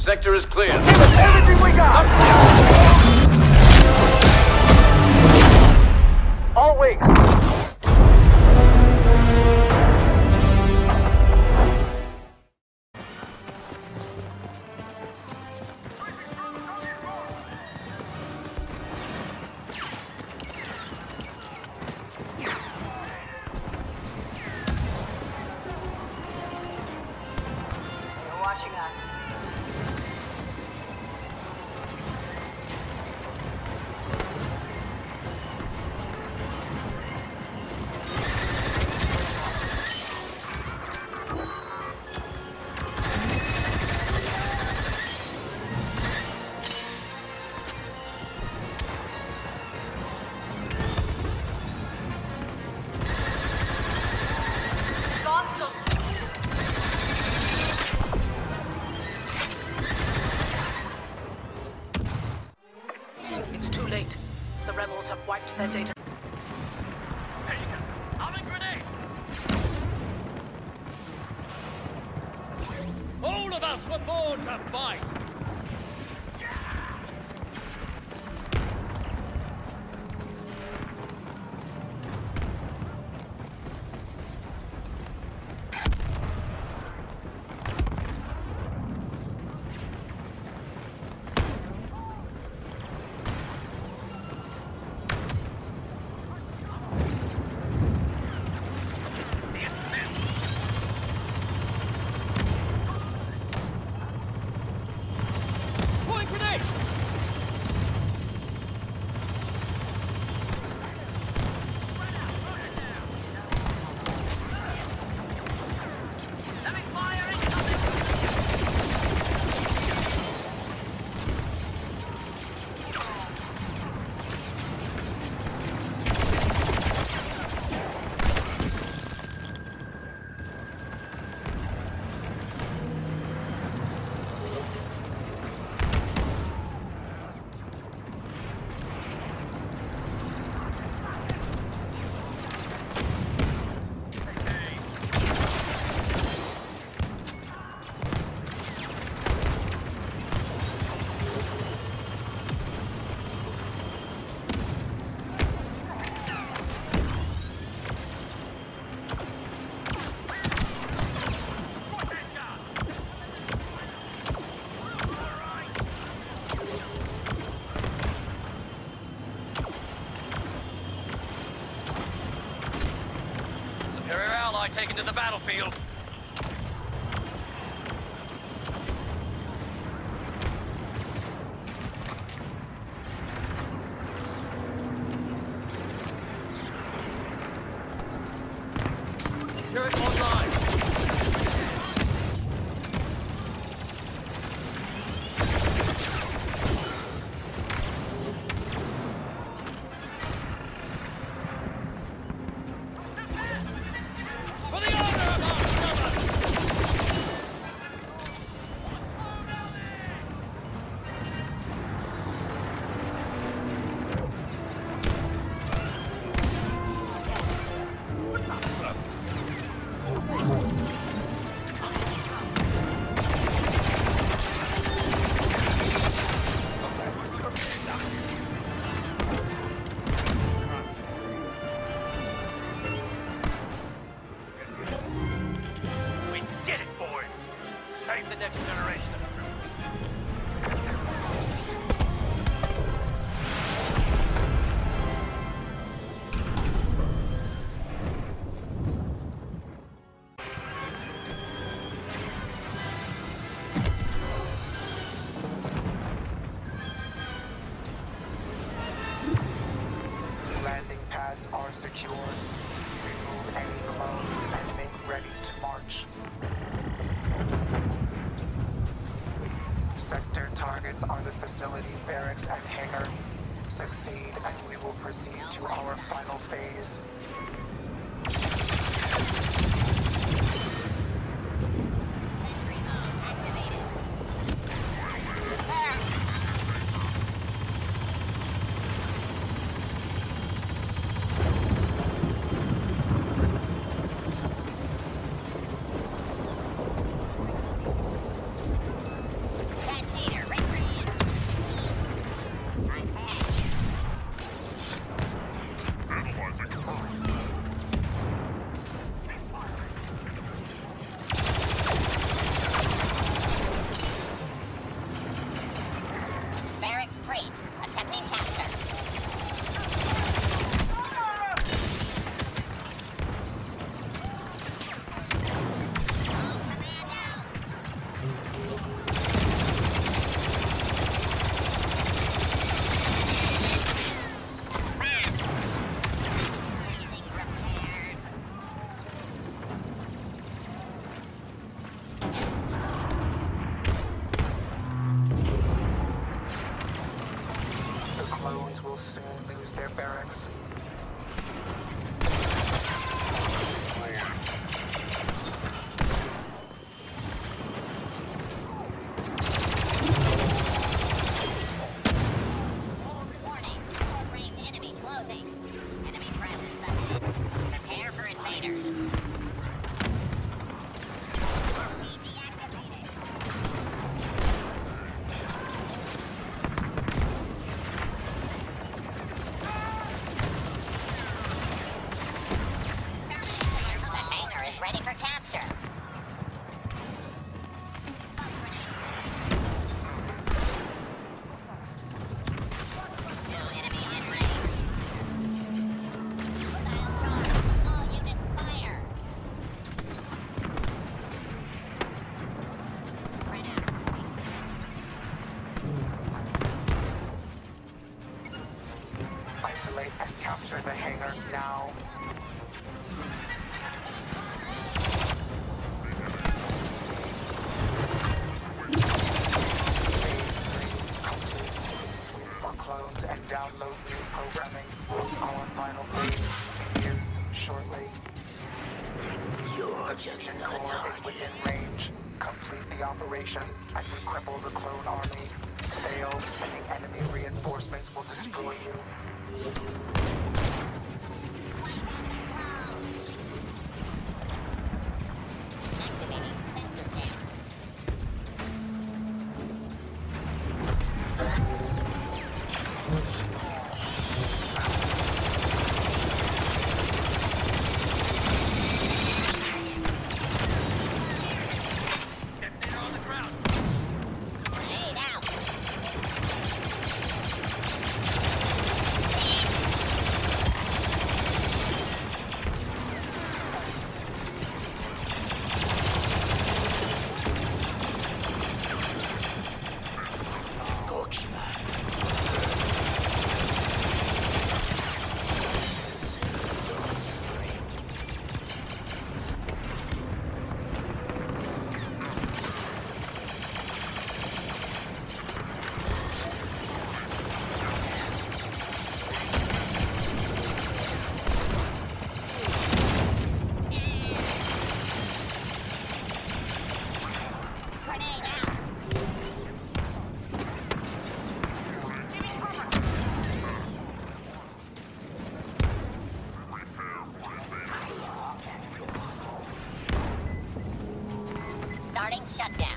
Sector is clear. Give us everything we got! All wings. Watching us. It's too late. The rebels have wiped their data. All of us were born to fight! Taken to the battlefield. Turret online. Save the next generation of troopers. Landing pads are secured. Remove any clones and make ready to march. Sector targets are the facility, barracks, and hangar. Succeed and we will proceed to our final phase. Rebels will soon lose their barracks. Warning, short-range enemy closing. Enemy presence ahead. Prepare for invaders. Deactivated. The hangar is ready for capture. New enemy in range. Missile charge. All units fire. Isolate and capture the hangar now. Phase 3 complete. Sweep for clones and download new programming. Our final phase begins shortly. You're The fusion core is within range. Complete the operation, and we cripple the clone army. Fail, and the enemy reinforcements will destroy you. Activating sensor jammers. Detonator on the ground. Grenade out. Scorekeeper. Grenade out. Starting shutdown.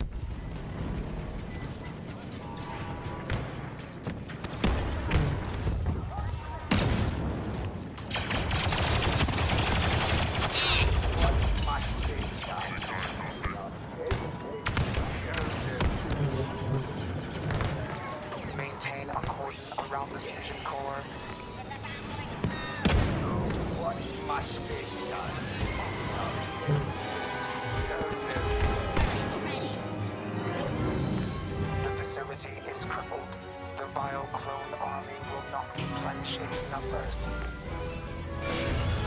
Maintain a cordon around the fusion core. The facility is crippled. The vile clone army will not replenish its numbers.